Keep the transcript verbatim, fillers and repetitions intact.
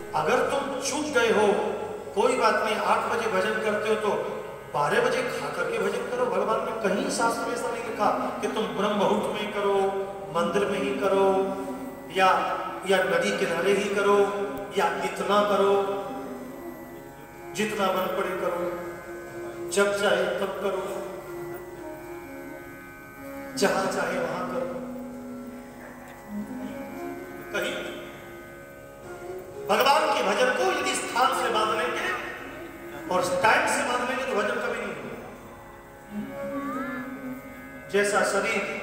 अगर तुम चूक गए हो कोई बात नहीं, आठ बजे भजन करते हो तो बारह बजे खा करके भजन करो। भगवान ने कहीं शास्त्र में ऐसा नहीं लिखा कि तुम ब्रह्म मुहूर्त में करो, मंदिर में ही करो, या या नदी किनारे ही करो, या इतना करो, जितना मन पड़े करो, जब चाहे तब करो, जहां चाहे वहां करो। कहीं भगवान के भजन को यदि स्थान से बांध लेंगे और टाइम से बांध लेंगे तो भजन कभी नहीं होगा। जैसा शरीर